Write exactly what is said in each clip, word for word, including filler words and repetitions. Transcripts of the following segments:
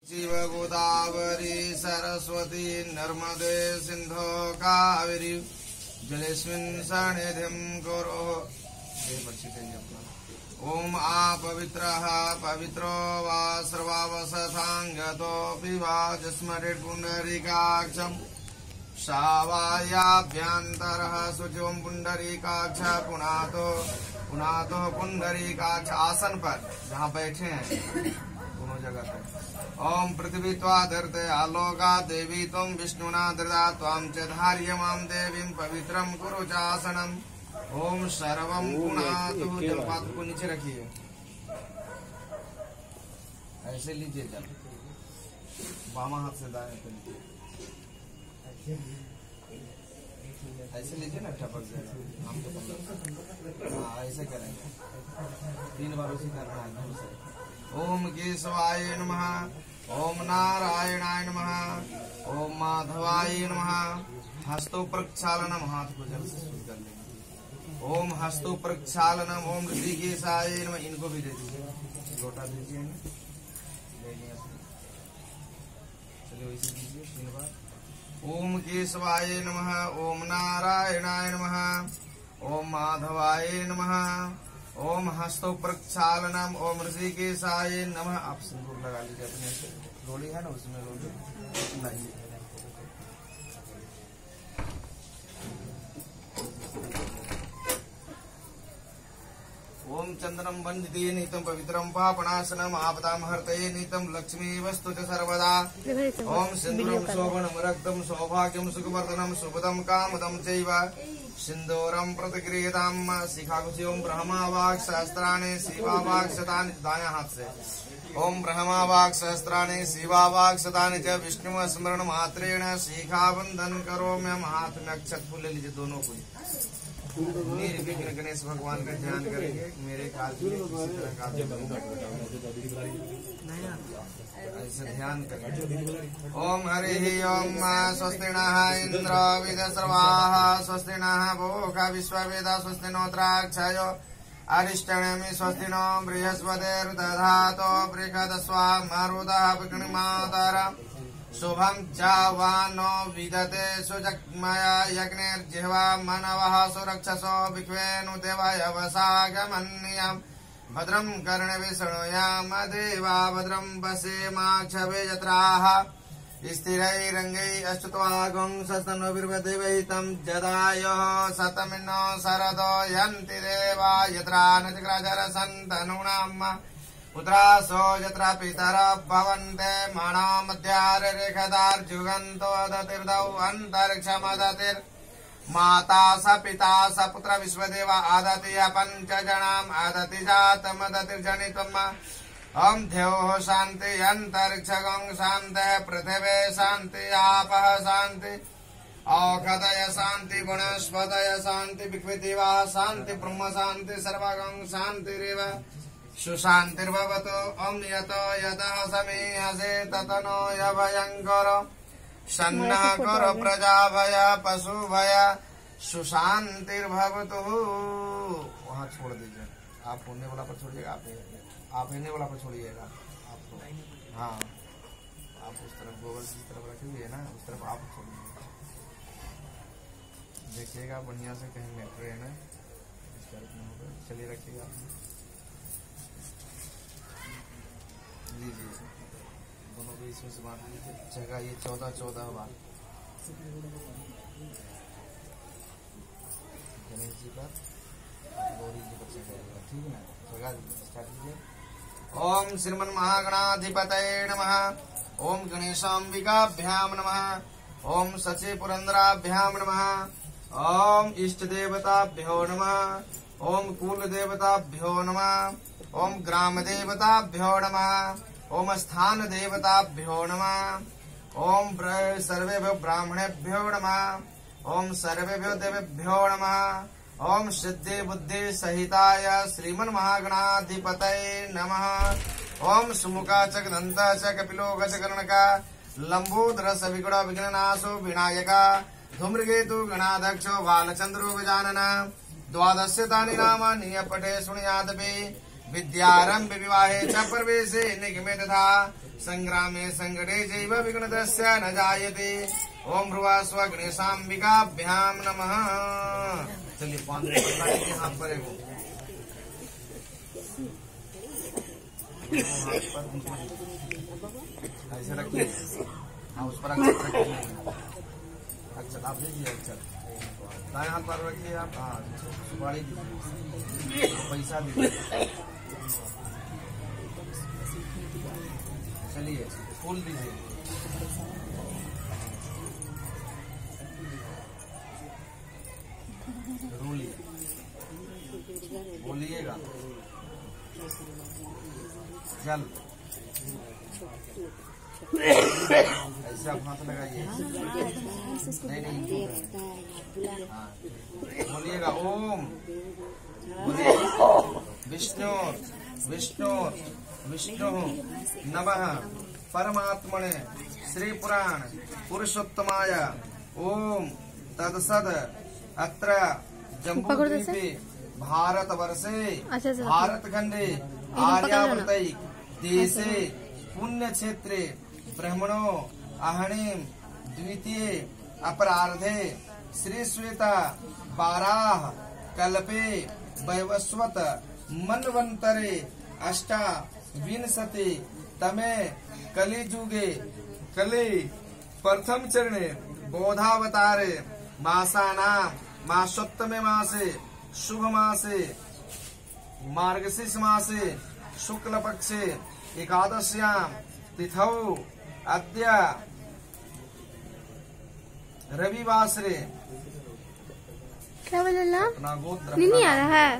शिव गोदावरी सरस्वती नर्मदे सिंधु कावेरी जलेस्मिन् सन्निधिं कुरु। ओम आ पवित्रः पवित्रो वा सर्वावसथांगतोऽपि वा जस्मरेत् पुण्डरीकाक्षम् शावायाभ्यन्तरः शुचिवं पुण्डरीकाक्ष पुनातो पुनातो पुण्डरीकाक्ष। आसन पर जहाँ बैठे हैं दोनों जगह पे। ओम पृथ्वी त्वाधर्ते आलोका देवी त्वं विष्णुना धृता त्वां च धार्यमां देवीं पवित्रं कुरु चासनम्। ओम सर्वं पुनातु। जलपात को नीचे रखिए, ऐसे लीजिए जल, बामा हाथ से दाएं पे लीजिए, ऐसे लीजिए ना, टपक जाएगा। हम तो हाँ ऐसे करेंगे, तीन बार उसी करना है। ओम केशवाय नमः, ओम नारायणाय नमः, ओम माधवाय नमः। हस्तो प्रक्षालनम, हाथ को जल से शुद्ध कर लेंगे। ओम हस्तो प्रक्षालनम, ओम ऋषिकेशाय नमः। इनको भी दे दीजिए, लोटा दीजिए, चलिए वैसे दीजिए तीन बार। ओम केशवाय नमः, ओम नारायणाय नमः, ओम माधवाय नमः, ओम हस्तो प्रक्षालनम, ओम ऋषिकेशाय नमः। आप सिंदूर लगा लीजिए अपने से, रोली है ना उसमें रोली लाइए। ओम चंदनम वंदिते नीतम पवित्रम पापनाशनम आपदाम हर्तये नीतम लक्ष्मी वस्तु च सर्वदा। ओम सिंदूरम शोभनम रक्तम सौभाग्यम सुखवर्धनम शुभदम कामदम चैव सिंदूरम प्रतिगृहीताम शिखाकुशोम ब्रह्मा वाक् सहस्त्राणि शिवा वाक् शतानि। दायां हाथ से ओम ब्रह्मा वाक् सहस्त्राणि शिवा वाक् शतानि च विष्णु स्मरण मात्रेण शिखा बंधन करो। मैं हाथ में अक्षत फूल ले लीजिए दोनों को। निर्विघ्न गणेश भगवान का ध्यान करेंगे। मेरे काल में किसी तरह का ऐसे ध्यान करेंगे। ओम हरि ओम स्वस्ति नः इंद्र विदस्रवाः स्वस्ति नः भोगा विश्ववेदा स्वस्ति नोत्राक्षयो अरिष्टनेमि स्वस्ति नो बृहस्पतिर्दधातो बृहदस्वा मरुदः विघ्नमातर शुभं च वानो विदते सुजग्मया यज्ञैर्जिह्वा मनवः सुरक्षसो विश्वेनु देवाय वसागमन्यम्। भद्रं कर्णेभिः शृणुयाम देवा भद्रं पश्येमाक्षभिर्यजत्राः स्थिरैरङ्गैः अच्युत्वागं सस्तनोभिर्देवैः तं जदायुः शतमिनो शरदो यन्ति देवा यत्रा न चक्राचरसन्तनूनाम् पुत्रासो यत्र पितरः भवन्ते मणो मध्यारेखदार्जुगन्तो दतिर्दौ अन्तरिक्षमदतिर् माता स पिता स पुत्र विश्वदेव आदति पंच जनाम आदति जातमदतिर्जनित्वम्। ओम द्योः शान्ति अन्तरिक्षगं शान्तिः पृथिवी शान्ति आपः शान्ति औषधय शान्ति वनस्पतय शान्ति विकृतिवा शान्ति ब्रह्म शान्ति सर्वगं शान्तिरेव सुशान्तिर्भवतु। ओम यतो यतः समीहसे ततनो यभयङ्करो सन्नः करो प्रजा भय पशु भय सुशान्तिर्भवतु। वहाँ छोड़ दीजिए, आप होने वाला पर छोड़िएगा, आप आप हिलने वाला पर छोड़िएगा। आपको हाँ आप उस तरफ गोबर की तरफ रखिए ना, उस तरफ आप छोड़िए। देखिएगा बढ़िया से कहीं मेट्रो है ना, इस तरफ में होगा। चलिए रखिएगा, लीजिए दोनों को इसमें से बांट लीजिए। जगह ये चौदह चौदह बार गणेश जी पर गौरी जी पर चढ़ेगा, ठीक है ना। जगह स्टार्ट कीजिए। ओम श्रीमन महागणाधिपतये नमः, ओम गणेशाम्बिकाभ्याम नमः, ओम सचे पुरंदराभ्याम नमः, ओम इष्ट देवताभ्यो नमः, ओम कुल देवताभ्यो नमः, ओम ग्राम देवताभ्यो नमः, ओम स्थान देवताभ्यो नमः, ओम सर्वेभ्यो ब्राह्मणेभ्यो नमः, ओम सर्वेभ्यो देवेभ्यो नमः, ओम सिद्धि बुद्धि सहिताय श्रीमन महागणाधिपतये नमः। ओम सुमुखा चक दंत च कपिलो गज कर्णका लंबोदर सविगुण विघ्ननाशो विनायका धूम्रकेतु गणाध्यक्षो बालचंद्रो गजानन द्वादश तानि नामानि पठे शृणुयादपि विद्यारंभ विवाहे च प्रवेशे निगमे तथा संग्रामे संकटे चैव विघ्नस्य न जायते। ओम भ्रुवा स्व गणेशाम्बिकाभ्याम नमः। चलिए पांच मिनट हाथ पर ऐसे रखिए। हाँ उस पर अक्षत रखिए। अक्षत आप दीजिए। अक्षत दाएं हाथ पर रखिए आप। हाँ सुपारी दीजिए, पैसा दीजिए। चलिए फूल दीजिए। रोलिए बोलिएगा। जल ऐसे आप हाथ लगाइए। नहीं नहीं हाँ बोलिएगा। ओम विष्णु विष्णु विष्णु नमः परमात्मने श्री पुराण पुरुषोत्तमाय। ओम तत्सद अत्र जम्बूद्वीपे भारत वर्षे भारत खंडे आर्यावर्तैक देशे पुण्य क्षेत्रे ब्रह्मणो अहणिम द्वितीय अपरार्धे श्री श्वेता बाराह कल्पे वैवस्वत मन्वन्तरे अष्टा विंशति तमे कलिजुगे कलि प्रथम चरणे बोधावतारे मासानां मासोत्तमे मासे शुभ मासे मार्गशीर्ष मासे शुक्ल पक्षे एकादश्यां तिथौ अद्य रविवासरे। क्या बोला? अपना गोत्र नहीं आ रहा है।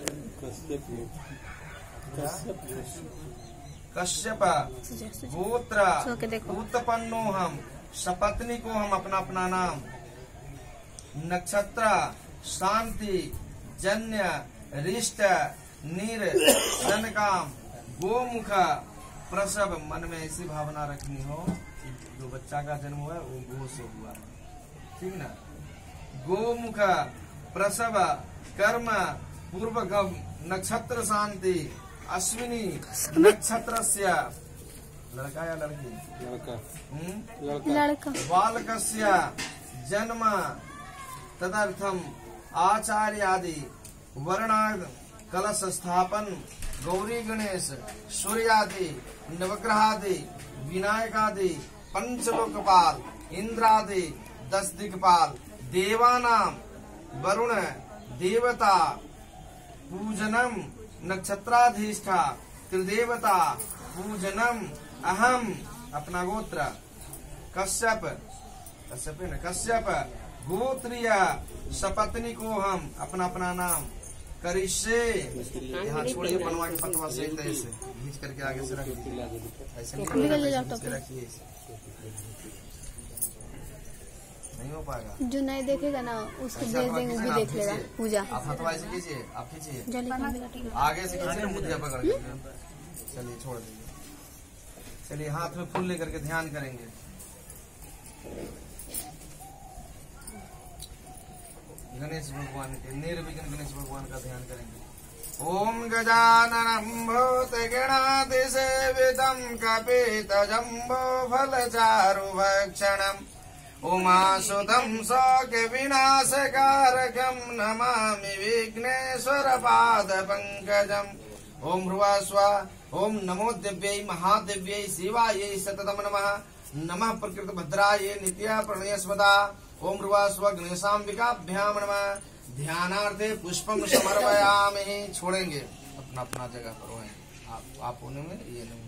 कश्यप गोत्र उत्पन्नो हम सपत्नी को हम अपना अपना नाम नक्षत्र शांति जन्य रिष्ट नीर जनकाम गोमुख प्रसव। मन में ऐसी भावना रखनी हो जो बच्चा का जन्म हुआ वो गो से हुआ, ठीक ना। गोमुख प्रसव कर्म पूर्व गम नक्षत्र शांति अश्विनी नक्षत्रस्य लड़का या लड़की लड़का लड़का बालकस्य जन्म तदर्थम आचार्य आदि वर्णाग कलश स्थापन गौरी गणेश सूर्यादि नवग्रहादि विनायकादि पंचलोकपाल इंद्रादि दस दिक्पाल देवानाम वरुण देवता पूजनम नक्षत्राधीष्ठा त्रिदेवता पूजनम अहम अपना गोत्र कश्यप कश्यप न कश्यप गोत्रीय सपत्नी को हम अपना अपना नाम करिष्ये। यहाँ छोड़िए बनवा के पतवा से ऐसे खींच करके आगे से रख दीजिए। ऐसे नहीं रखिए, नहीं हो पाएगा। जो नहीं देखेगा ना उसको भेज देंगे, वो भी देख लेगा। पूजा आप हथवा ऐसे कीजिए, आप खींचिए आगे से खींचिए, मुद्दा पकड़ के। चलिए छोड़ दीजिए। चलिए हाथ में फूल लेकर के ध्यान करेंगे। गणेश भगवान के निर्विघ्न गणेश भगवान का ध्यान करेंगे। ओम गजाननं भूतगणाधिसेवितं कपितजम्बो फलचारुभक्षणम् उमासुतं शोकविनाशकारकं नमामि विघ्नेश्वरपादपङ्कजम्। ओम ह्रुवा स्वा ओम नमो दिव्यै महादिव्यै शिवायै सततं नमः। नमः प्रकृतभद्रायै नित्या प्रणयस्मदा। ओम ह्रुवा स्व गणेशाम्बिकाभ्याम नमः। ध्यानार्थे पुष्पम समर्पयामि। छोड़ेंगे अपना अपना जगह पर हो। आप आप होने में ये नहीं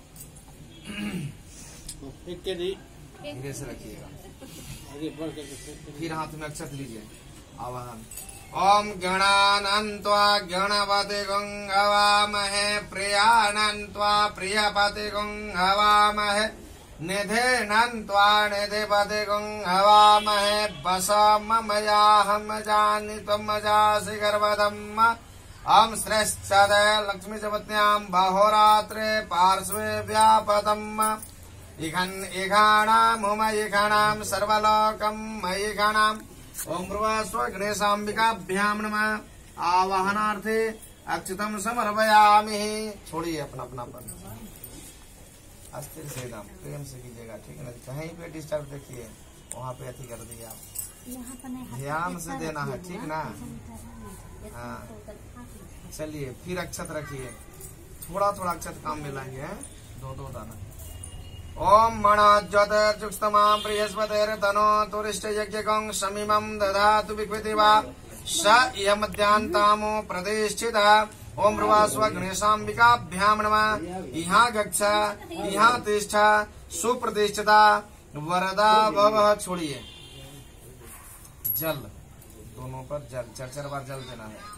धीरे से रखिएगा। फिर हाथ में अक्षत लीजिए। आवाहन ओम गणानन्त्वा गणपति गंगवामहे प्रियानन्त्वा प्रियपति गंगवामहे निधेनन्त्वा निधिपति गंगवामहे वसममयाहं जानि त्वं जासि गर्वदम्। अं श्रेष्ठद लक्ष्मी चपत्न्यां बाहोरात्रे पार्श्वे व्यापदम्। इघन् इघाणाम् हुम इघाणाम् सर्वलोकम् मयिघाणाम्। ओम ह्रुवा स्व गणेशाम्बिकाभ्याम नमः। आवाहनार्थे अक्षतम समर्पयामि। छोड़िए अपना अपना पर अस्थिर से एकदम प्रेम से कीजिएगा, ठीक है ना। कहीं पे डिस्टर्ब देखिए वहाँ पे अति कर दिया, ध्यान से देना है, ठीक ना। हाँ चलिए फिर अक्षत रखिए, थोड़ा थोड़ा अक्षत काम में लाएंगे, हैं दो दो दाना। ओम मणज्योतिर्जुक्तमां बृहस्पतिर्तनो तुरिष्ट यज्ञकं शमीमं दधातु विकृतिवा स इह मध्यान्तामो प्रतिष्ठितः। ओम भ्रुवास्व गणेशाम्बिकाभ्यां नमः। इहाँ गच्छ इहाँ तिष्ठ सुप्रतिष्ठिता वरदा भवः। छोड़िए जल, दोनों पर जल, चार चार बार जल देना है।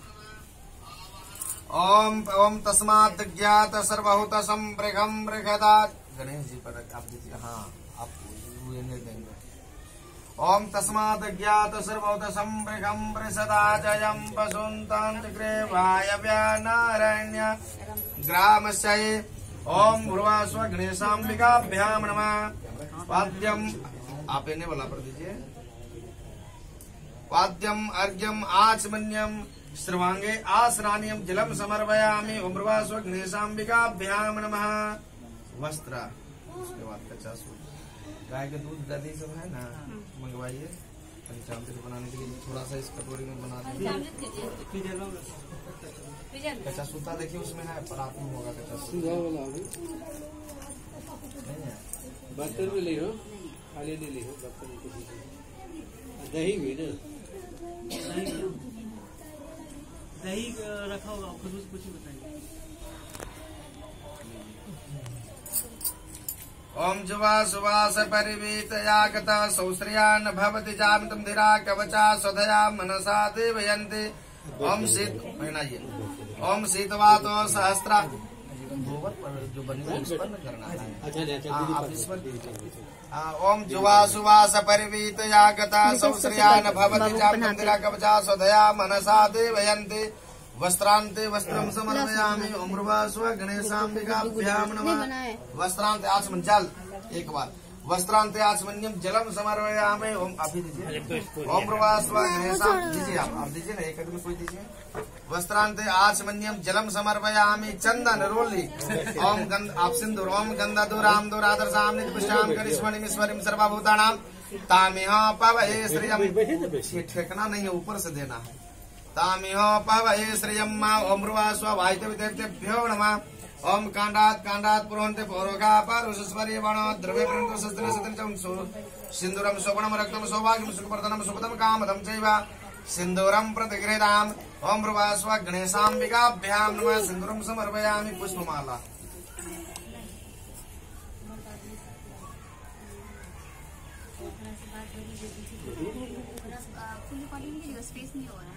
ओम ओम तस्मात् ज्ञात सर्वभूत संप्रघम बृहदात्। गणेश जी पर आप दीजिए, हाँ आप देंगे। ओम तस्मात् ज्ञात सर्वभूत संप्रघम बृहदाजयं पशुन्तान्तिग्रे वायव्यानारण्य ग्रामस्यै। ओम भ्रुवास्व गणेशाम्बिकाभ्यां नमः। वाद्यम आप इन्हें बोला पर दीजिए। वाद्यम अर्घ्यम आचमन्यम सर्वांगे आसनानियम जलम समर्पयामि। ओम भ्रुवास्व गणेशाम्बिकाभ्यां नमः। वस्त्र, उसके बाद कच्चा सूत, गाय के दूध दही सब है ना, मंगवाइए पंचामृत बनाने के लिए। थोड़ा सा इस कटोरी में बना देंगे। कच्चा सूता देखिए उसमें है, परात में होगा कच्चा सूता। बर्तन में ले लो, खाली नहीं ले लो, बर्तन दही भी ना, दही रखा होगा, खुद कुछ बताइए। ओम जुवा सुवास परिवीतयागता सौश्रिया न भवति जामितं धीरा कवचा स्वधया मनसा देवयन्ति। ओम शीत पहनाइए। ओम शीतवातो सहस्रा, गोबर पर जो बनी उत्पन्न करना है। हाँ, आप इस पर ओम जुवा सुवास परिवीतयागता सौश्रिया न भवति जामितं धीरा कवचा स्वधया मनसा देवयन्ति। वस्त्रांते वस्त्रम समर्पयामि। ओम भ्रुवास्व गणेशाम्बिकाभ्यां नमः। वस्त्रांते आचमन जल, एक बार वस्त्रांते आचमन्यम जलम समर्पयामि। ओम अभी दीजिए। ओम भ्रुवास्व गणेशां दीजिए, आप आप दीजिए ना, एक आदमी कोई दीजिए। वस्त्रांते आचमन्यम जलम समर्पयामि। चंदन रोली। ओम गंध आप सिंदूर। ओम गंधदूराम दूरादर्शाम नित्यपुष्टाम करिष्मणिमीश्वरीं सर्वभूतानां तामिह पवये श्रियम्। ठेकना नहीं है, ऊपर से देना है। तामिह पवये श्रियम् मा। ओम भ्रुवास्व वायुदेवतेभ्यो नमः। ओम कांडात कांडात पुरोहन्ते पौरोगा पारुषस्वरी वण द्रव्य प्रणतो शस्त्र शस्त्र सिंदूरम शोभनम रक्तम सौभाग्यम सुखवर्धनम सुपदम कामदम चैव सिंदूरम प्रतिगृहीताम्। ओम भ्रुवास्व गणेशाम्बिकाभ्यां नमः। सिंदूरम समर्पयामि। पुष्पमाला। स्पेस नहीं हो रहा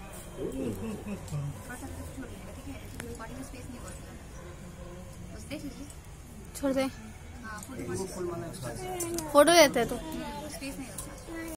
है, छोड़ दे। फोटो लेते हैं तो स्पेस नहीं होता।